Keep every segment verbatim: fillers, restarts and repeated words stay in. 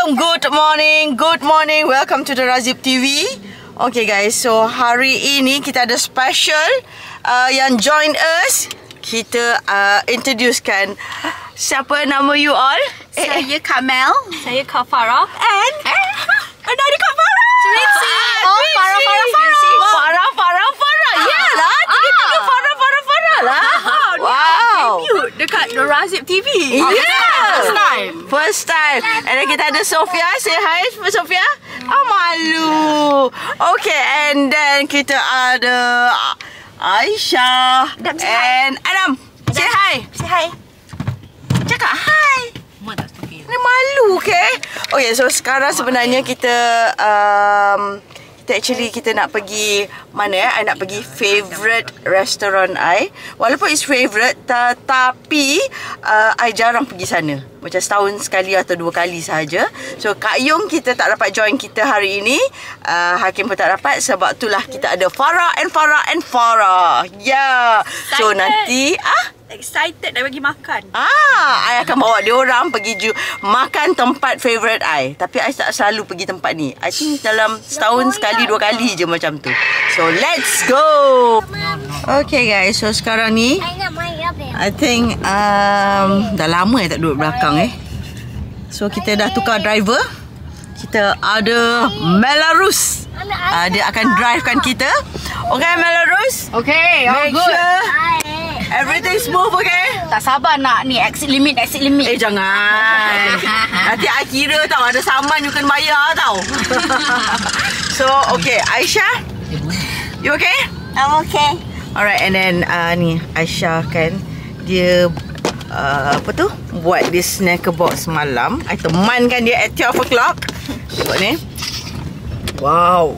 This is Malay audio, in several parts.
Assalamualaikum, good morning, good morning. Welcome to the Razib T V. Okay guys, so hari ini kita ada special uh, yang join us. Kita uh, introducekan siapa nama you all? Saya Kamel. Saya Kak Farah. And another Kak Farah. Twinsie. Ah, Oh, Twinsie. Farah, Farah, Farah. Farah, Farah, Farah. Yalah, tiga-tiga Farah, Farah, Farah lah. Wow. Debut dekat The Razib T V. Yeah. First time. First time. And then kita ada Sofia. Say hi, Sofia. Oh, malu. Okay, and then kita ada Aisyah Adam, say hi. and Adam. Say hi. Say hi. Cakap hi. Mak tak stop. Ni malu, okay? Okay, so sekarang sebenarnya kita um, kita actually kita nak pergi mana ya? I nak pergi favourite restaurant I. Walaupun it's favourite, tetapi uh, I jarang pergi sana. Macam setahun sekali atau dua kali sahaja. So Kak Yung kita tak dapat join kita hari ini. Uh, Hakim pun tak dapat. Sebab itulah kita ada Farah and Farah and Farah. Yeah. So Excited. nanti ah Excited nak bagi makan. Ah, I akan bawa dia orang pergi ju makan tempat favourite I. Tapi I tak selalu pergi tempat ni. I think dalam setahun sekali dua kali je macam tu. So let's go. Okay guys, so sekarang ni I think um, dah lama I tak duduk belakang eh. So kita dah tukar driver. Kita ada Melarus. Uh, dia akan drivekan kita. Okay Melarus. Okay, all Make good. sure everything smooth, okay? Tak sabar nak ni exit limit, exit limit. Eh jangan. Nanti I kira tau ada saman you kena bayar tau. So okay, Aisyah, you okay? I'm okay. Alright, and then uh, ni Aisyah kan dia uh, apa tu buat this snacker box malam. I temankan dia at twelve o'clock. Tengok ni. Wow.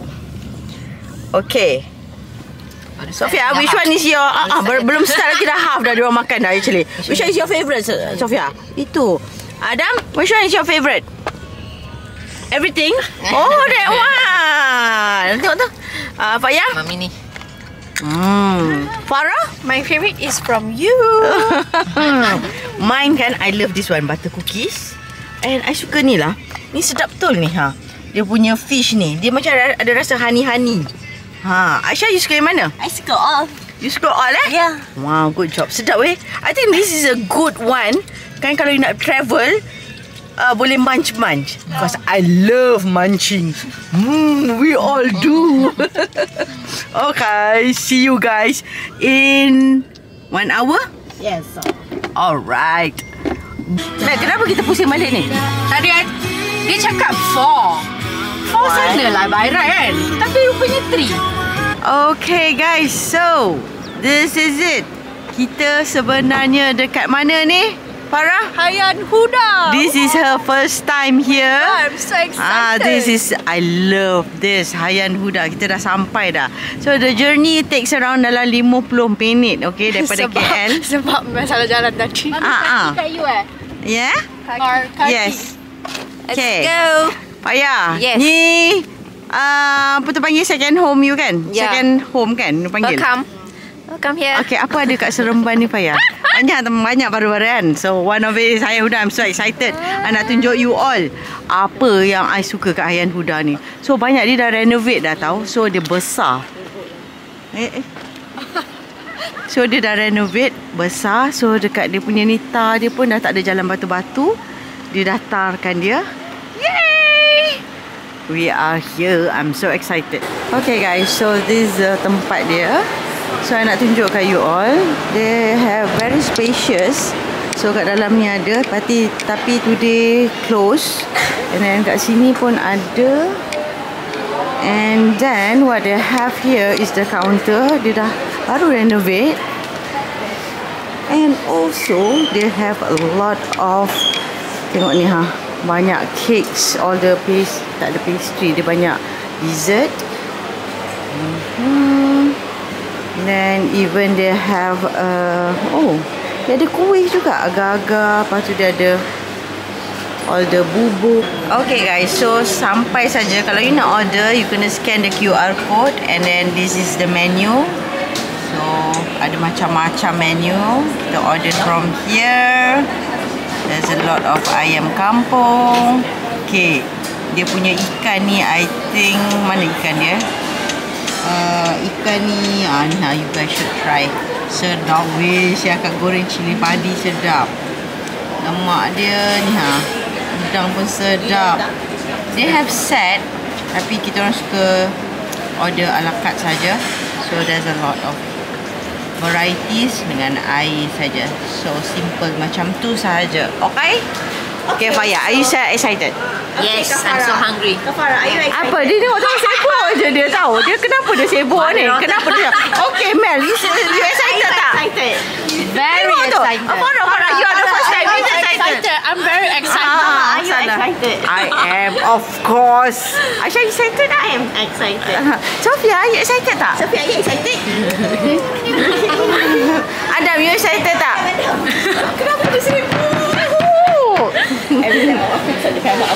Okay. Sofia, which one is your ah, ah, belum start lagi dah half dah diorang makan dah actually. Which one is your favourite, Sofia? Itu. Adam, which one is your favourite? Everything? Oh, that one. Tengok tu. Ah, Faya? Mami ni. Hmm. Farah? My favorite is from you. Mine kan, I love this one, butter cookies. And I suka ni lah. Ni sedap betul ni ha. Dia punya fish ni, dia macam ada, ada rasa honey-honey. Ha, Aisyah, you suka yang mana? I suka all. You suka all eh? Yeah. Wow, good job. Sedap weh. I think this is a good one. Kan kalau you nak travel, uh, boleh munch-munch. Because I love munching. Hmm, we all do. Okay, see you guys in one hour? Yes. Alright. Nah, kenapa kita pusing balik ni? Tadi I- dia cakap four. Four sana lah by right kan. Tapi rupanya three. Okay guys, so this is it. Kita sebenarnya dekat mana ni? Farah? Hayan Huda. This is her first time here. I'm so excited. Ah, this is I love this Hayan Huda. Kita dah sampai dah. So the journey takes around dalam lima puluh minit, okay, daripada sebab, K L. Sebab masalah jalan tadi. Ah, ah. Kat you eh? Yeah? Or kaki. Yes. Let's Okay. go. Payah. Yes. Ni uh, apa tu panggil second home you kan? Yeah. Second home kan? You panggil. Welcome. Welcome here. Okay, apa ada kat Seremban ni Payah? Banyak banyak baru-baru kan. So one of it is Hayan Huda. I'm so excited. I nak tunjuk you all apa yang I suka kat Hayan Huda ni. So banyak dia dah renovate dah tahu. So dia besar. Eh, eh. So dia dah renovate besar. So dekat dia punya ni tar dia pun dah tak ada jalan batu-batu. Dia dah tarkan dia. Yay! We are here. I'm so excited. Okay guys, so this is the tempat dia. So I nak tunjuk kat you all. They have very spacious. So kat dalam ni ada, tapi tapi today close. And then kat sini pun ada. And then what they have here is the counter. Dia dah baru renovate. And also they have a lot of, tengok ni ha, banyak cakes, all the paste, tak ada pastry, dia banyak dessert. Hmm. Then even they have uh, oh, dia ada kuih juga agak-agak. Lepas tu dia ada all the bubuk. Okay guys, so sampai saja. Kalau you nak order, you kena scan the Q R code. And then this is the menu. So ada macam-macam menu. Kita order from here. There's a lot of ayam kampung. Okay. Dia punya ikan ni, I think, mana ikan dia? Uh, ikan ni, ah, ni ha, you guys should try. Sedap weh, saya akan goreng cili padi sedap. Lemak dia ni ha. Udang pun sedap. They have set, tapi kita orang suka order a la carte saja. So there's a lot of varieties dengan air saja. So simple macam tu saja. Okay? Okay, Faya, are you excited? Yes, I'm so hungry. Kafara, are you excited? Apa? Dia tengok tengok sibuk je dia tahu. Dia kenapa dia sibuk ni? Kenapa dia? Okay, Mel, you, you excited tak? Excited. Very Tengok tu. excited. Farah, Farah, you are the first time. You excited? I'm very excited. Ah, Are you sana. excited? I am, of course. Aisyah, you excited tak? I am excited. Sofia, you excited tak? Sophia, are you excited? Adam, you excited tak? Kenapa dia sibuk? Every time I office at the camera,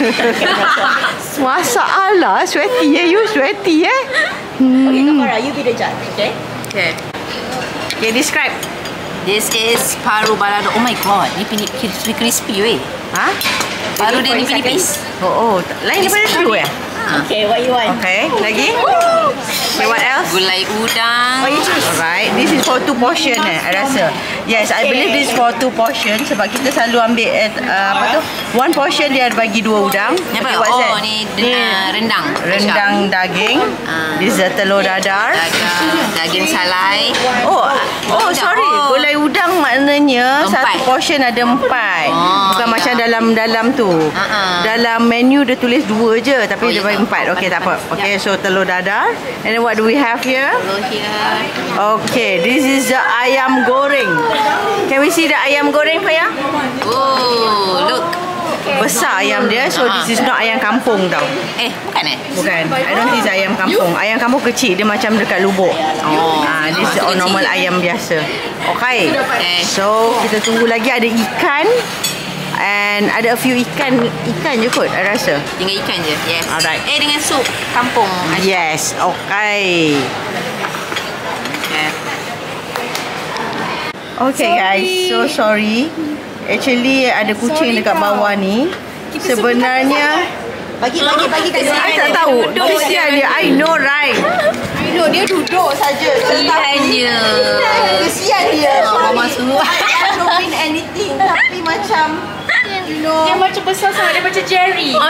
Masalah, sweaty eh. You sweaty eh. Okay, Kafara, you be the judge, okay? Okay. Okay, describe. This is paru balado. Oh my god, ni pini crispy crispy weh. Ha? Paru dia ni pinipis. Oh, oh. Lain daripada dulu eh? Okay, what you want? Okay, lagi? Okay, what else? Gulai udang. Alright, this is for two portion eh, I rasa. Yes, I believe this is for two portion sebab kita selalu ambil eh, uh, apa tu? One portion dia ada bagi dua udang. Ni apa? Okay, what's Oh, that? ni uh, rendang. Rendang daging. Ah. This is telur dadar. Dagang, daging salai. Oh, oh sorry. Oh. Gulai udang maknanya Empat. satu portion ada empat. Oh, Bukan ya. macam dalam dalam tu. Uh-uh. Dalam menu dia tulis dua je tapi Oh, dia ya. bagi empat. Okey, tak apa. Okay, so telur dadar. And then what do we have here? Hello here. Okay, this is the ayam goreng. Can we see the ayam goreng, Faya? Oh, look. Besar ayam dia. So Ah. this is not ayam kampung tau. Eh, bukan eh? Bukan. I don't think it's ayam kampung. Ayam kampung kecil. Dia macam dekat lubuk. Oh. Ah, this is Kecil. normal ayam biasa. Okay. Okay. So kita tunggu lagi ada ikan. And ada a few ikan. Ikan je kot, I rasa. Tinggal ikan je. Yes. Alright. Eh, dengan sup kampung. Yes. Okay. Okay. Okay guys, so sorry. Actually ada kucing dekat bawah ni. Sebenarnya Bagi, bagi, bagi kat sini. I tak tahu. Kesian dia. I know right. I know dia duduk saja. Pilihannya. Kesian dia. Mama suruh. I don't mean anything. Tapi macam you know. Dia macam besar sangat. Dia macam Jerry. Oh,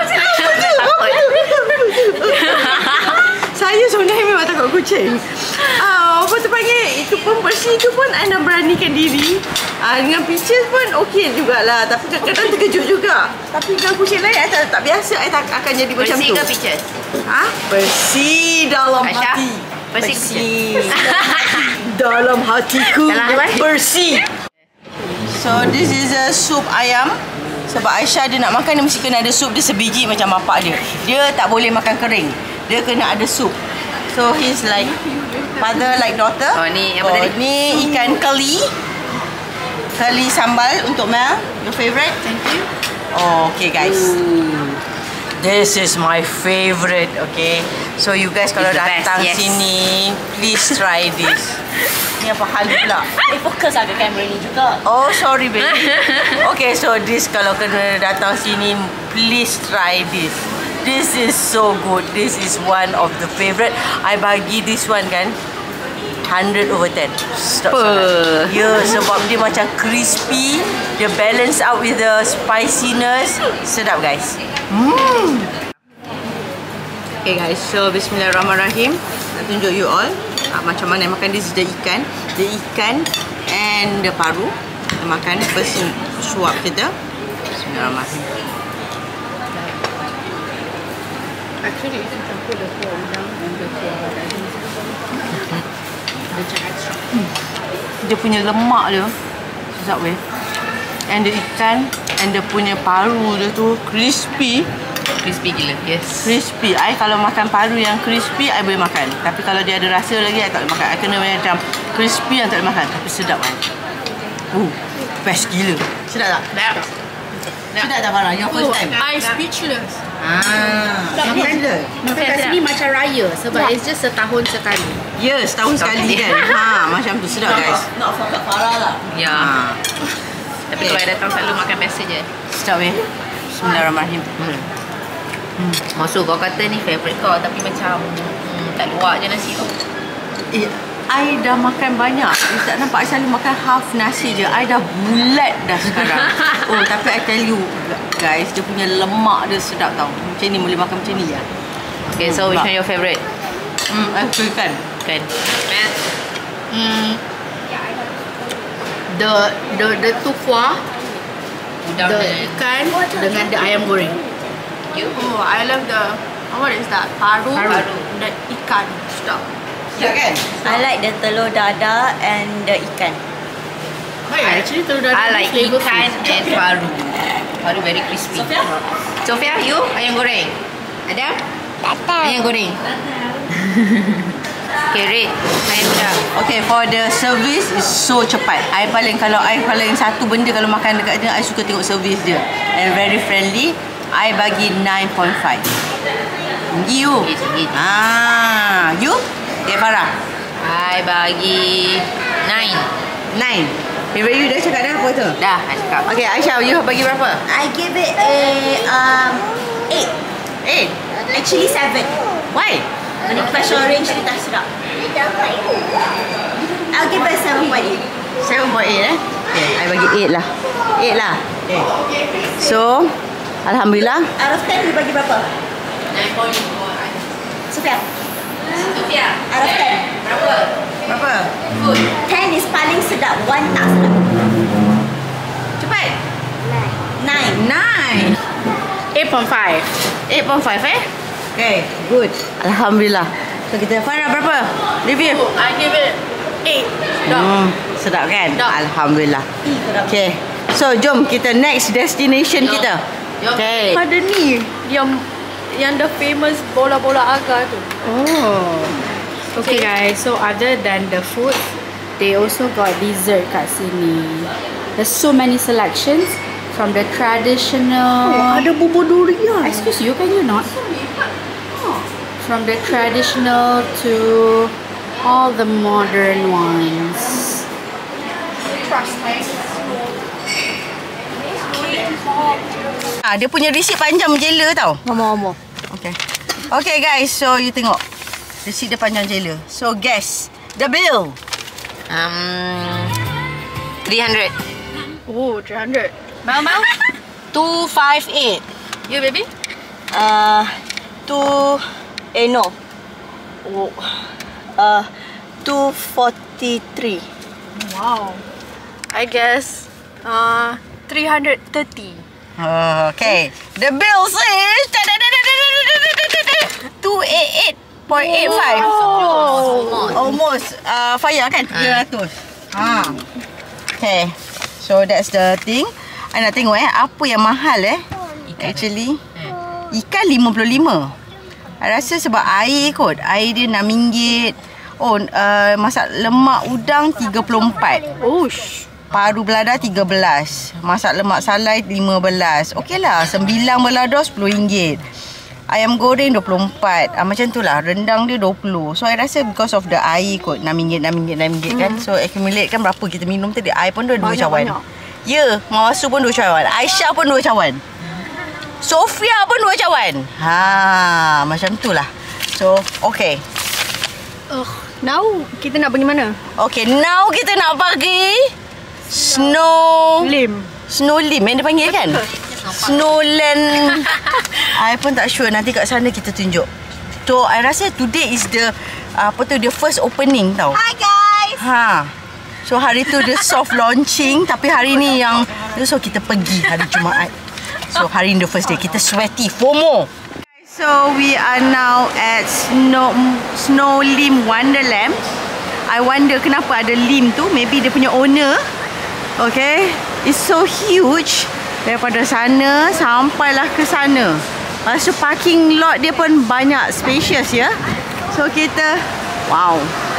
Saya sebenarnya memang takut kucing. Ah, apa tu panggil? Itu pun bersih tu pun I nak beranikan diri. Ah, dengan pictures pun okey jugalah. Tapi kadang-kadang terkejut juga. Tapi dengan kucing lain I tak, tak biasa I tak akan jadi macam tu. Bersih ke pictures? Ha? Bersih dalam Aisyah? hati. Bersih Bersih. Dalam hatiku. Dalam hati? Bersih. So this is a soup ayam. Sebab Aisyah dia nak makan dia mesti kena ada sup dia sebiji macam bapak dia. Dia tak boleh makan kering. Dia kena ada sup. So he's like father like daughter. Oh, ni apa oh, tadi? Ni ikan keli. Keli sambal untuk Mel. Your favourite? Thank you. Oh, okay guys. This is my favourite, okay. So you guys kalau It's the best, datang yes. sini, please try this. Ni apa hal pula? Eh, fokus lah ke kamera ni juga. Oh, sorry baby. Okay, so this kalau kena datang sini, please try this. This is so good. This is one of the favourite. I bagi this one kan one hundred over ten. Stop. Apa? Ya, yeah, sebab dia macam crispy. Dia balance out with the spiciness. Sedap guys. Hmm. Okay guys, so bismillahirrahmanirrahim. Nak tunjuk you all uh, macam mana makan this is the ikan. The ikan and the paru. Kita makan first suap kita. Bismillahirrahmanirrahim. Actually, you can put the kuah udang and the kuah daging. Dia extra. Dia punya lemak dia sedap weh. And the ikan and dia punya paru dia tu crispy. Crispy gila. Yes. Crispy. I kalau makan paru yang crispy I boleh makan. Tapi kalau dia ada rasa lagi I tak boleh makan. I kena macam crispy yang tak boleh makan. Tapi sedap kan. Uh, best gila. Sedap tak? Sedap. Sedap tak Farah? Your first time? I speechless. Ah, yang gila. Makan kat sini macam raya sebab it's just setahun sekali. Ya, yeah, setahun sekali kan. Ha, macam tu sedap guys. Nak for Kak Farah lah. Ya. Ha. Tapi kalau datang selalu makan biasa je. Sedap weh. Bismillahirrahmanirrahim. Hmm. Hmm. Maksud kau kata ni favourite kau tapi macam hmm, tak luak je nasi tu. Eh, I dah makan banyak. You tak nampak I selalu makan half nasi je. I dah bulat dah sekarang. Oh, tapi I tell you guys, dia punya lemak dia sedap tau. Macam ni boleh makan macam ni ya. Okay, so which one your favourite? Hmm, aku kan. Kan. Hmm. The the the tu kuah, the ikan dengan the ayam goreng. You? Oh, I love the, what is that? Paru. Paru. The ikan. Sedap. Ya kan? I like the telur dadah and the ikan. Oh, yeah, actually telur dadah. I like ikan and paru. Paru very crispy. Sofia? Sofia, you? Ayam goreng. Ada? Ayam goreng. Okay, Red. Ayam dah. Okay, for the service is so cepat. I paling, kalau I paling satu benda kalau makan dekat dia, I suka tengok service dia. And very friendly. I bagi nine point five. You? Ah, you? Okay, Farah? I bagi nine. nine. Favorite you dah cakap dah apa tu? Dah, I cakap. Okay, Aisyah, you bagi berapa? I give it a um eight. eight. Actually seven. Why? Ini special range dia tak sedap. I'll give it seven point eight. seven point eight eh? Okay, I bagi eight lah. eight lah. Okay. So, Alhamdulillah. Out of ten you bagi berapa? nine point four. Sofia. Sofia. Out of ten. Berapa? Berapa? Food. ten is paling sedap, one tak sedap. Cepat. nine. nine. eight point five. eight point five eh? Okay, good. Alhamdulillah. So, kita Farah berapa? Review. I give it eight. Sedap. Hmm, sedap kan? Sedap. Alhamdulillah. Eh, sedap. Okay. So, jom kita next destination Jom. kita. Jom. Okay. Ada ni yang yang the famous bola-bola agar tu. Oh. Okay guys, so other than the food, they also got dessert kat sini. There's so many selections from the traditional. Oh, ada bubur durian. Excuse you, can you not? From the traditional to all the modern ones. Ah, dia punya receipt panjang jela tau. Mama-mama. Okay. Okay guys, so you tengok. Receipt dia panjang jela. So guess the bill. Um, three hundred. Oh, three hundred. Mau mau? two five eight. You baby? Uh, two, eh no. Oh, uh, two forty-three. Wow. I guess uh three hundred thirty. Oh, okay. The bill says two eighty-eight point eight five. Oh. Almost uh, Faya kan? tiga ratus. Ha. Okay. So that's the thing. I nak tengok eh apa yang mahal eh. Actually ikan lima puluh lima. I rasa sebab air kot. Air dia enam ringgit. Oh, uh, masak lemak udang tiga puluh empat. Ush. Paru belada tiga belas. Masak lemak salai lima belas. Okeylah, sembilan belada sepuluh ringgit. Ayam goreng dua puluh empat. Ah, macam tu lah. Rendang dia dua puluh. So, I rasa because of the air kot. enam ringgit, enam ringgit, enam ringgit kan. So, accumulate kan berapa kita minum tadi. Air pun dua dua cawan. banyak. Ya, Mawasu pun dua cawan. Aisyah pun dua cawan. Sofia pun dua cawan. Ha, macam tu lah. So, okay. Uh, now kita nak pergi mana? Okay, now kita nak pergi Snow Lim. Snow Lim yang dia panggil kan? Snowland. I pun tak sure. Nanti kat sana kita tunjuk. So I rasa today is the apa tu, the first opening tau. Hi guys. Ha. So hari tu dia soft launching. Tapi hari ni yang so kita pergi hari Jumaat. So hari ni the first day. Kita sweaty FOMO. So we are now at Snow Snow Lim Wonderland. I wonder kenapa ada lim tu. Maybe dia punya owner. Okay, it's so huge. Daripada sana sampailah ke sana. Lepas tu parking lot dia pun banyak, spacious ya. So kita, wow.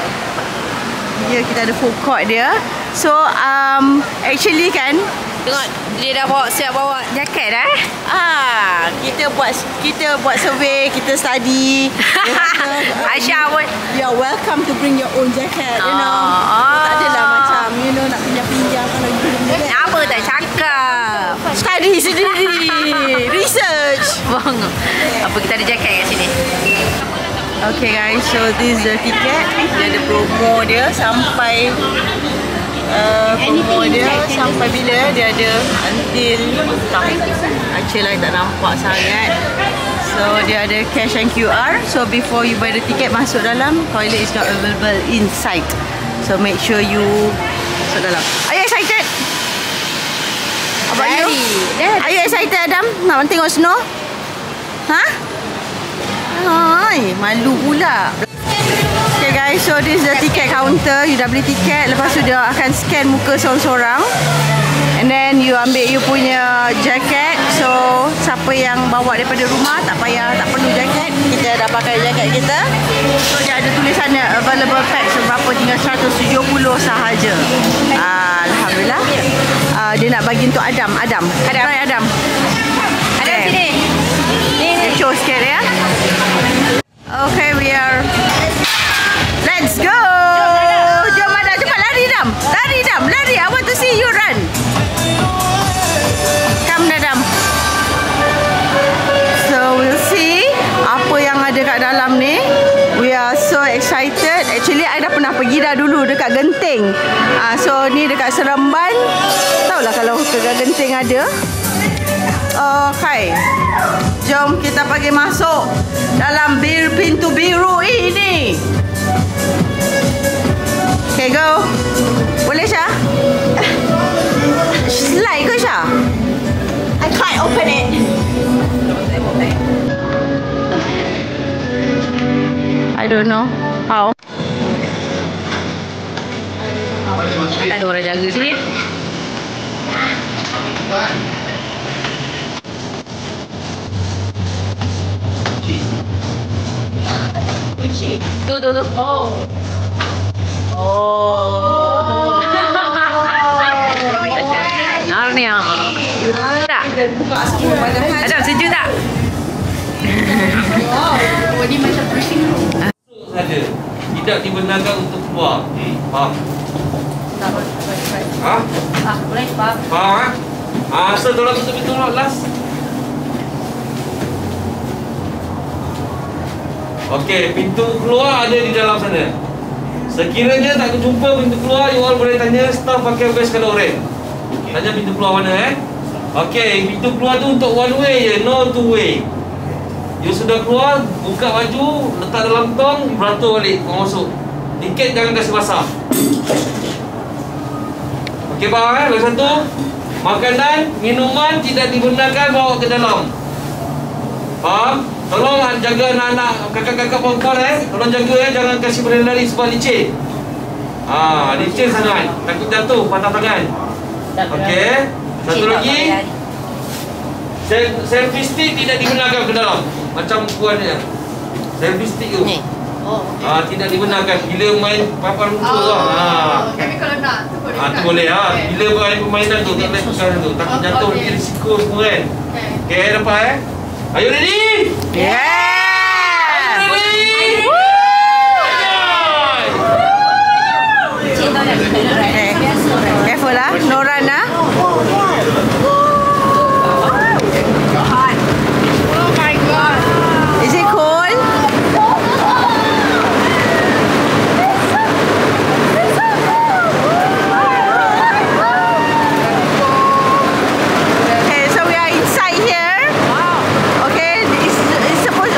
Ya, kita ada food court dia. So um actually kan, Tengok, dia dah bawa, siap bawa jaket eh. ah kita buat kita buat survey, kita study. Dia kata, Aisyah pun. you're welcome to bring your own jacket, you know. Oh. Tak adalah macam you know nak pinjam-pinjam kalau you beli jaket. Apa tak cakap? Study sendiri. Research. Bang. apa, kita ada jaket kat sini. Okay guys, so this is the ticket. Dia ada promo dia sampai uh, promo dia sampai bila dia ada until tak. Actually I tak nampak sangat. So dia ada cash and Q R. So before you buy the ticket, masuk dalam, toilet is not available inside. So make sure you masuk dalam. Are you excited? About you? Are you excited Adam? Nak tengok snow? Ha? Hai, malu pula. Okay guys, so this is the ticket counter. You dah beli tiket, lepas tu dia akan scan muka seorang-seorang. And then you ambil you punya jaket. So siapa yang bawa daripada rumah tak payah, tak perlu jaket. Kita dah pakai jaket kita. So dia ada tulisannya available pack seberapa, tinggal seratus tujuh puluh sahaja. Ah, Alhamdulillah. Ah, dia nak bagi untuk Adam. Adam. Adam. Try Adam. Adam sini. Dia show sikit ya. Okay, we are. Let's go. Jom Adam, cepat lari Adam. Lari Adam, lari. I want to see you run. Come Adam. So we'll see apa yang ada kat dalam ni. We are so excited. Actually I dah pernah pergi dah dulu dekat Genting. Ah, so ni dekat Seremban. Tahulah kalau dekat Genting ada. Okay, jom kita pergi masuk dalam bir pintu biru ini. Okay, go. Boleh Syah? Slide ke Syah? I can't open it. I don't know how. Ada orang jaga sini. Tu tu tu. Oh. Oh. Narnia. Tak. Ada sejuk tak? Oh, ni macam briefing room. Saja. Tidak dibenarkan untuk keluar. Faham? Ha? Ah, boleh faham. Faham ah? Ah, so tolong tutup pintu last. Okey, pintu keluar ada di dalam sana. Sekiranya tak jumpa pintu keluar, you all boleh tanya staff pakai vest color orange. Tanya pintu keluar mana eh? Okey, pintu keluar tu untuk one way je, no two way. You sudah keluar, buka baju, letak dalam tong, beratur balik, kau masuk. Tiket jangan kasih basah. Okey, faham eh? Lagi satu, makanan, minuman tidak dibenarkan bawa ke dalam. Faham? Tolong jaga anak-anak, kakak-kakak perempuan eh. Tolong jaga eh, jangan kasih berlari sebab licin. Ah, licin sangat. Takut jatuh, patah tangan. Okey. Satu lagi. Selfie stick tidak dibenarkan ke dalam. Macam puan dia. Selfie stick tu. Oh. Ah, tidak dibenarkan bila main papan rumput tu. Ah. Tapi kalau nak tu boleh. Ah, tu boleh ah. Bila main permainan tu, tak boleh pegang tu. Takut jatuh, nanti risiko semua kan. Okey, dapat eh. Are you ready? Yeah! Ready? Okay. Careful lah, no run lah. Is it cold? Okay, so we are inside here. Okay, it's, it's supposed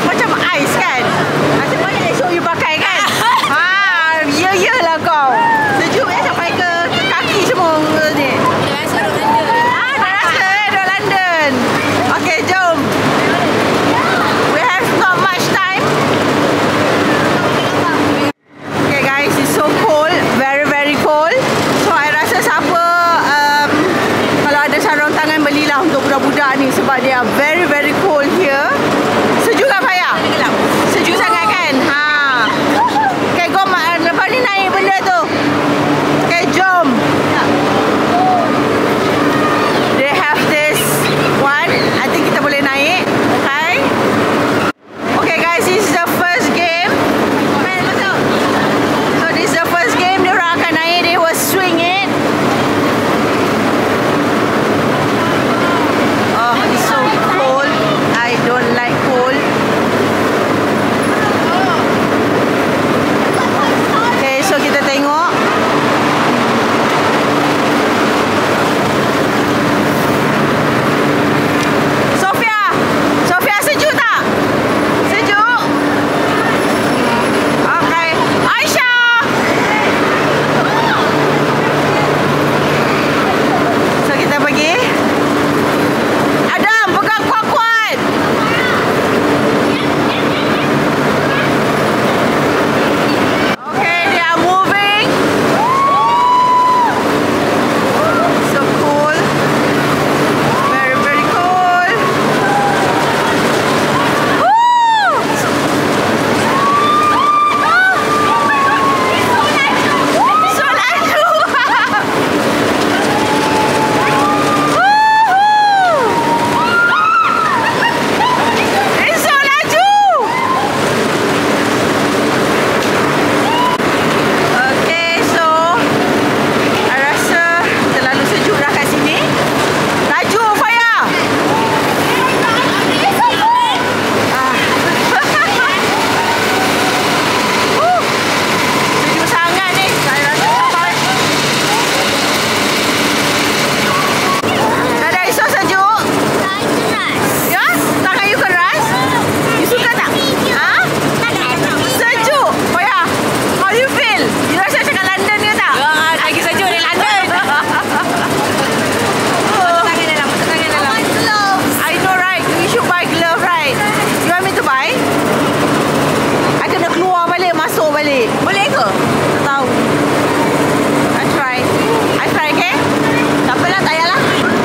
ke? Tak tahu. I try. I try, okay? Tak apalah, tak payahlah.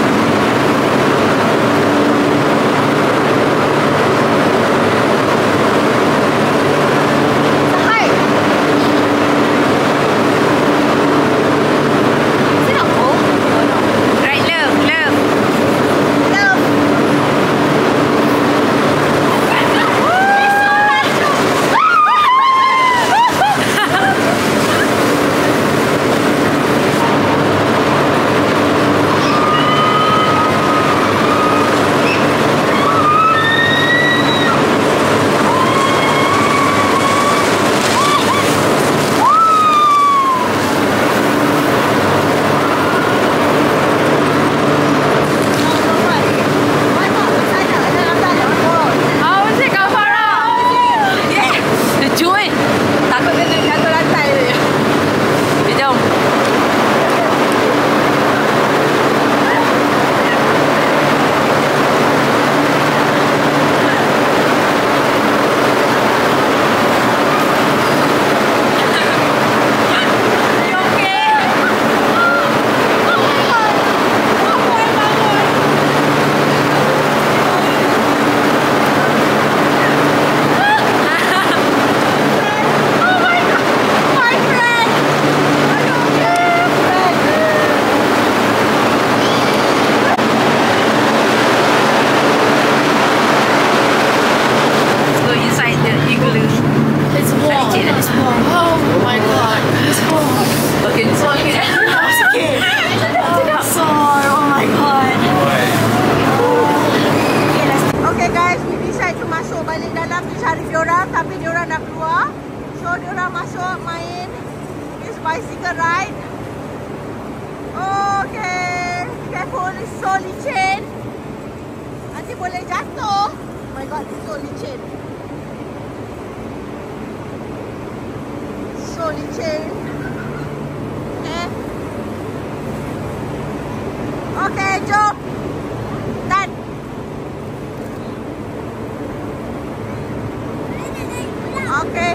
Bicycle ride. Okay, careful, it's so licin. Nanti boleh jatuh. Oh my god, it's so licin. So licin. Okay. Okay, jom. Done. Okay.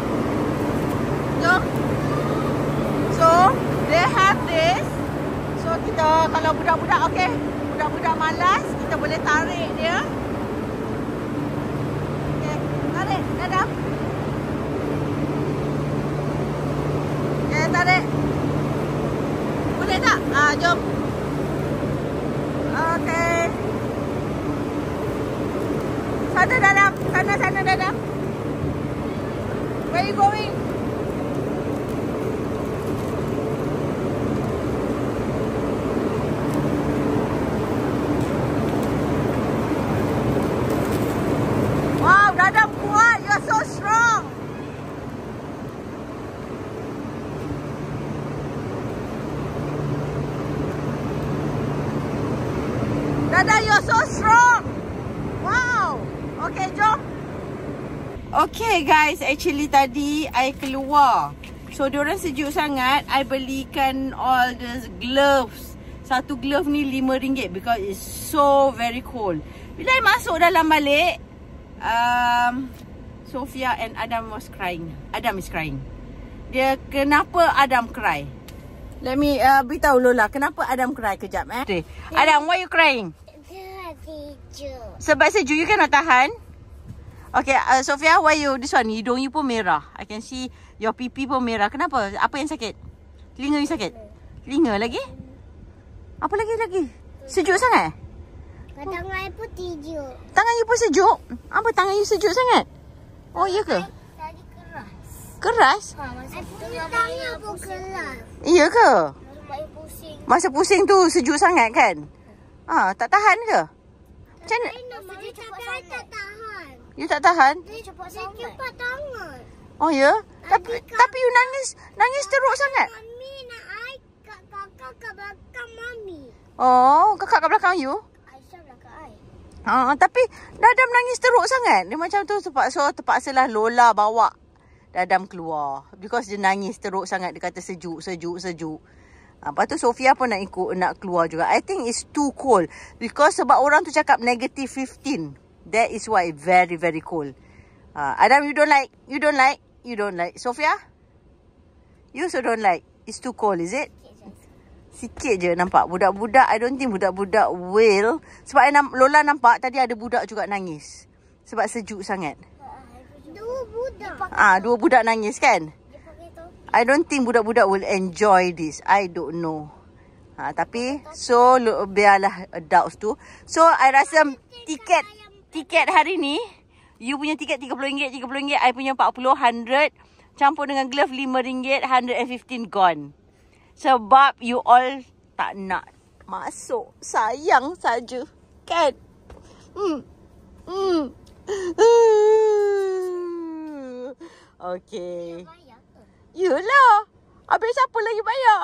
Jom. So, they have this. So, kita kalau budak-budak, okay, budak-budak malas, kita boleh tarik dia. Okay, tarik, dadah. Okay, tarik. Boleh tak? Ah, jom. Okay. Sana dalam, sana sana dadah. Where you going? Wow, Dadam kuat. You're so strong. Dada, you're so strong. Wow. Okay, jom. Okay guys, actually tadi I keluar. So diorang sejuk sangat, I belikan all the gloves. Satu glove ni lima ringgit because it's so very cold. Bila I masuk dalam balik, um, Sophia and Adam was crying. Adam is crying. Dia, kenapa Adam cry? Let me uh, beritahu Lola, kenapa Adam cry kejap eh. Okay. Adam, why you crying? Sejuk. Sebab sejuk, you cannot tahan. Okay, uh, Sophia, why you, this one, hidung you pun merah. I can see your pipi pun merah. Kenapa? Apa yang sakit? Telinga you sakit? Telinga lagi? Apa lagi lagi? Sejuk sangat? Tangan saya pun sejuk. Tangan you pun sejuk? Apa tangan you sejuk sangat? Oh, iya ke? Tadi keras. Keras? Ha, masa punya tangan pun keras. Iya ke? Sebab you pusing. Masa pusing tu sejuk sangat kan? Ah, tak tahan ke? Macam mana? Dia cepat sangat. Tak tahan. You tak tahan? Dia cepat sangat. Dia cepat tangan. Oh ya? Tapi tapi you nangis nangis teruk sangat. Mami nak ai kat kakak kat belakang mami. Oh, kakak kat belakang you? Aisyah belakang ai. Ah, tapi Dadam nangis teruk sangat. Dia macam tu terpaksa terpaksalah Lola bawa Dadam keluar because dia nangis teruk sangat. Dia kata sejuk, sejuk, sejuk. Ah, lepas tu Sophia pun nak ikut nak keluar juga. I think it's too cold because sebab orang tu cakap negative fifteen. That is why very very cold. Ah, Adam, you don't like? You don't like? You don't like? Sophia? You also don't like? It's too cold, is it? Sikit je nampak. Budak-budak, I don't think budak-budak will. Sebab I nam- Lola nampak tadi ada budak juga nangis. Sebab sejuk sangat. Dua budak. Ah, dua budak nangis kan? I don't think budak-budak will enjoy this. I don't know. Ha, tapi, so, lo- biarlah adults tu. So, I rasa tiket tiket hari ni, you punya tiket tiga puluh ringgit, tiga puluh ringgit. I punya empat puluh, hundred. Campur dengan glove lima ringgit, one hundred fifteen gone. Sebab you all tak nak masuk. Sayang saja. Kan? Hmm. Hmm. Okay. Yelah. Habis siapa lagi bayar?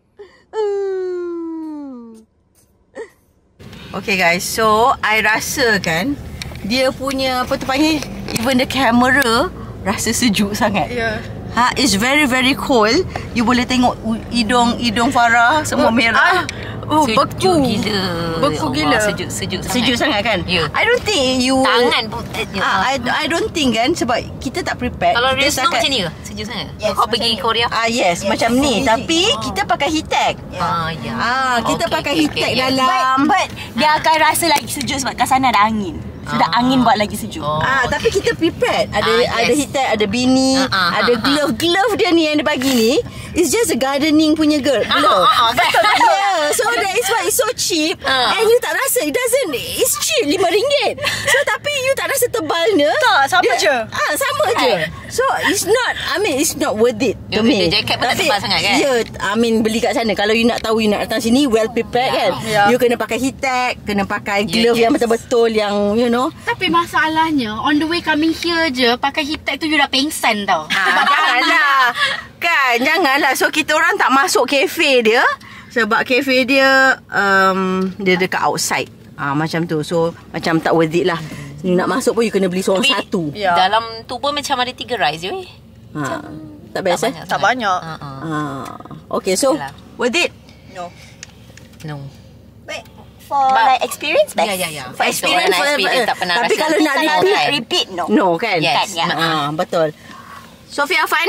Okay guys. So, I rasa kan, dia punya, apa tu panggil, even the camera rasa sejuk sangat. Yeah. Ha, it's very very cold. You boleh tengok hidung hidung Farah semua merah. Oh, Sejuk beku. gila. Beku Allah, gila. Sejuk, sejuk sangat. Sejuk sangat kan? Ya. I don't think you Tangan pun eh, ya. Ah, I, I don't think kan, sebab kita tak prepared. Kalau Kita real snow setakat- macam ni ke? Sejuk sangat? Yes, Kau macam pergi ni. Korea? Ah yes, macam ni. Tapi kita pakai heat tech. Ah, ya. Ah, kita Okey, pakai okey, heat tech okey, ya. dalam. But dia akan rasa lagi sejuk sebab kat sana ada angin. So dah Ah. angin buat lagi sejuk. Oh, Ah, okey. tapi kita prepared. Ada Ah, ada yes. heat tech, ada bini, Ah, ah, ada ah, glove. Glove dia ni yang dia bagi ni, it's just a gardening punya glove. Ah, ah, ah, betul, betul. Yeah, so that is why it's so cheap. Ah. And you tak rasa, it doesn't, it's cheap, lima ringgit. So tapi you tak rasa tebalnya. Tak, sama je. Ah, sama je. So it's not, I mean it's not worth it to Dia me. punya jacket pun tak tebal sangat kan? Ya, I mean beli kat sana. Kalau you nak tahu, you nak datang sini well prepared kan. Ya. You kena pakai heat tech, kena pakai Ya, glove yes. yang betul-betul yang you know. Tapi masalahnya, on the way coming here je, pakai heat tech tu you dah pengsan tau. Ah, janganlah. Kan, janganlah. So, kita orang tak masuk kafe dia. Sebab kafe dia, um, dia dekat outside. Ah, macam tu. So, macam tak worth it lah. You nak masuk pun, you kena beli seorang Tapi, satu. Ya. Dalam tu pun macam ada tiga rice je weh. Ha. Tak best eh? Tak banyak. Uh, uh. Ah. Okay, so, Yalah. worth it? No. No. But for But- like experience Ya, ya, ya. For experience, For experience, tak pernah Tapi rasa. kalau nak No, repeat, kan? repeat no. no kan? Yes. ya. Ah, betul. Sofia Afan?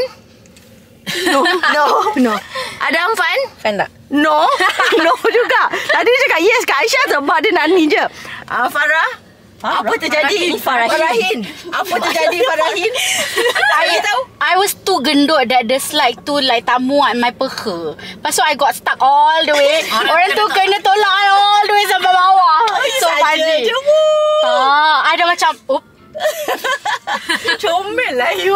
No. no. No. Adam Fan? Fan tak? No. No juga. Tadi dia cakap yes kat Aisyah sebab dia nak ni je. Uh, Farah? Apa terjadi? Farahin. Farahin. Apa terjadi Farahin? I tahu. I was too gendut that the slide tu like tak muat my peha. Lepas tu I got stuck all the way. Orang tu kena tolak I all the way sampai bawah. So funny. Tak, I dah macam up. Comel lah you.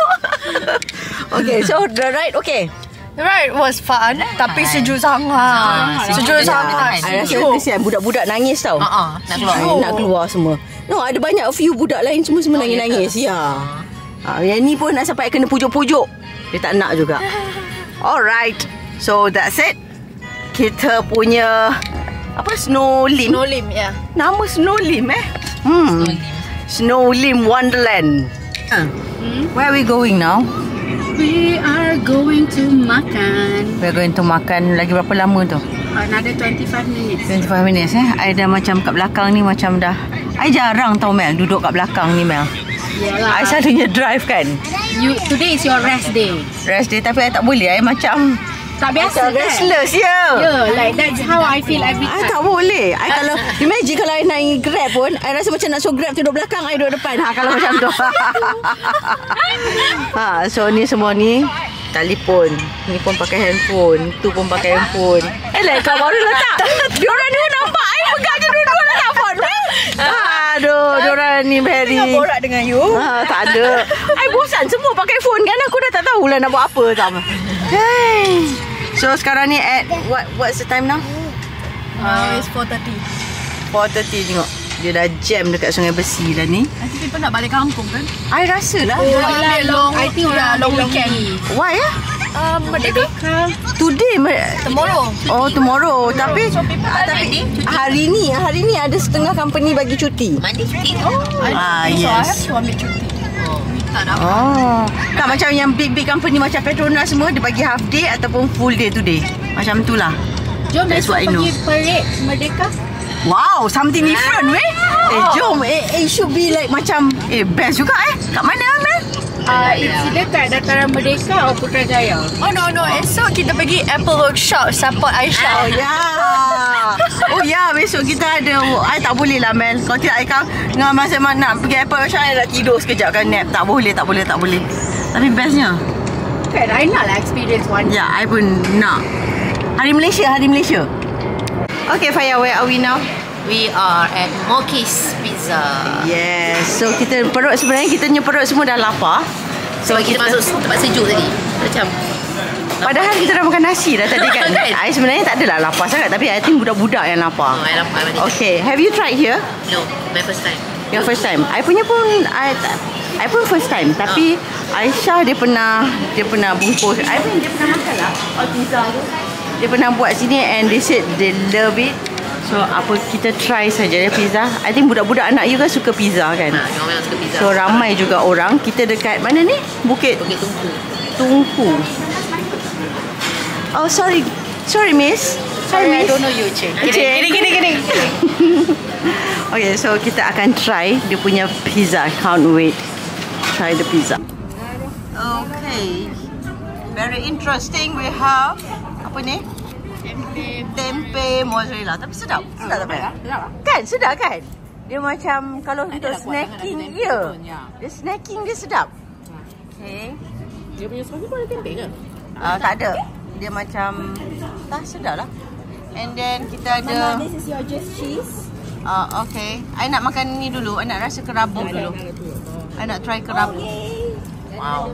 Okay, so the ride okay. The ride was fun, tapi sejuk sangat. Sejuk sangat. I rasa kesian budak-budak nangis tau. Ah, ah, nak keluar. Ay, nak keluar semua. No, ada banyak a few budak lain semua semua nangis-nangis. Ya. Ah, yang ni pun nak sampai kena pujuk-pujuk. Dia tak nak juga. Alright. So that's it. Kita punya apa snow limb. No lim, ya. Nama snow limb eh? Hmm. Snow limb Wonderland. Uh. Where are we going now? We are going to makan. We're going to makan lagi berapa lama tu? Another twenty-five minutes. twenty-five minutes eh. I dah macam kat belakang ni macam dah. I jarang tau Mel duduk kat belakang ni Mel. I Yalah. selalunya drive kan. You today is your rest day. Rest day tapi I tak boleh. I macam Tak biasa macam kan? restless ya. Yeah, like that's how I feel every I time. tak boleh. I kalau imagine kalau I naik Grab pun, I rasa macam nak suruh Grab tu duduk belakang, I duduk depan. Ha kalau macam tu. Ha, so ni semua ni telefon. Ni pun pakai handphone, tu pun pakai handphone. Eh lah kau baru letak. Diorang ni nampak I pegang je dua-dua letak phone. Aduh, diorang ni very Tengah borak dengan you. Ha, tak ada. I bosan semua pakai phone kan. Aku dah tak tahulah nak buat apa tau. Hey. So sekarang ni at what what's the time now? Uh, it's four thirty. four thirty tengok. Dia dah jam dekat Sungai Besi dah ni. Nanti people nak balik kampung kan? I rasa lah. Orang long, I think orang long weekend. Why ya? Uh, Merdeka. Today me- Tomorrow. Oh tomorrow. Tapi So people ah, tak tapi hari ni hari ni ada setengah company bagi cuti. Monday cuti. Ah, So I yes. have to ambil cuti. Tak dapat. Oh. Tak macam yang big-big company macam Petronas semua dia bagi half day ataupun full day today. Macam tu lah. Jom That's besok what I know. pergi parade Merdeka. Wow, something different weh. Eh, jom. Eh, it should be like macam eh best juga eh. Kat mana Mel? Uh, it's dekat Dataran Merdeka atau Putrajaya? Oh no no, esok kita pergi Apple Workshop support Aisyah. Oh ya. Oh ya, besok kita ada. I tak boleh lah Mel. Kalau tidak I kan dengan masa nak pergi Apple Workshop I nak tidur sekejap kan nap. Tak boleh, tak boleh, tak boleh. Tapi bestnya. Kan, I nak lah experience one. Ya, I pun nak. Hari Malaysia, Hari Malaysia. Okay Faya, where are we now? We are at Moki's Pizza. Yes. So kita perut sebenarnya kita punya perut semua dah lapar. So kita masuk tempat sejuk tadi. Macam padahal kita dah makan nasi dah tadi kan. I sebenarnya tak adalah lapar sangat tapi I think budak-budak yang lapar. Oh, I lapar. Okay, have you tried here? No, my first time. Your first time. I punya pun I I pun first time tapi Aisyah dia pernah dia pernah bungkus. I pun dia pernah makan lah all pizza tu. Dia pernah buat sini and they said they love it. So apa kita try saja ya pizza. I think budak-budak anak you kan suka pizza kan. Ha, orang yang suka pizza. So ramai juga orang. Kita dekat mana ni? Bukit Bukit Tungku. Tungku. Oh sorry. Sorry miss. Sorry miss. I don't know you, Cik. Gini gini gini. Okay, so kita akan try dia punya pizza. Can't wait. Try the pizza. Okay. Very interesting. We have apa ni? Tempe, tempe mozzarella. Tapi sedap. Sedap tak Pak? Kan, sedap kan? Dia macam kalau untuk snacking dia. Dia snacking dia sedap. Okay. Dia punya sauce pun ada tempe ke? Ah, tak ada. Dia macam tak sedap lah. And then kita ada This is your just cheese. Ah, okay. I nak makan ni dulu. I nak rasa kerabu dulu. I nak try kerabu. Wow.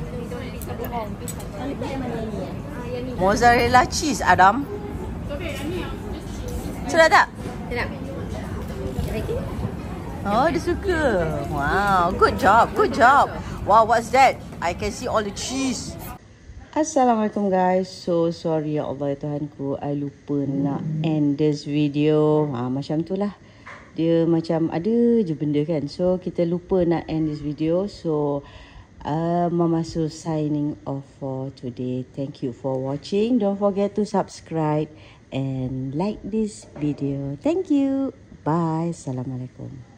Mozzarella cheese, Adam. Sedap tak? Sedap. Oh, dia suka. Wow, good job, good job. Wow, what's that? I can see all the cheese. Assalamualaikum guys. So sorry ya Allah ya Tuhanku, I lupa nak end this video. Ha, macam tu lah. Dia macam ada je benda kan. So kita lupa nak end this video. So uh, Mama Su signing off for today. Thank you for watching. Don't forget to subscribe and like this video. Thank you. Bye. Assalamualaikum.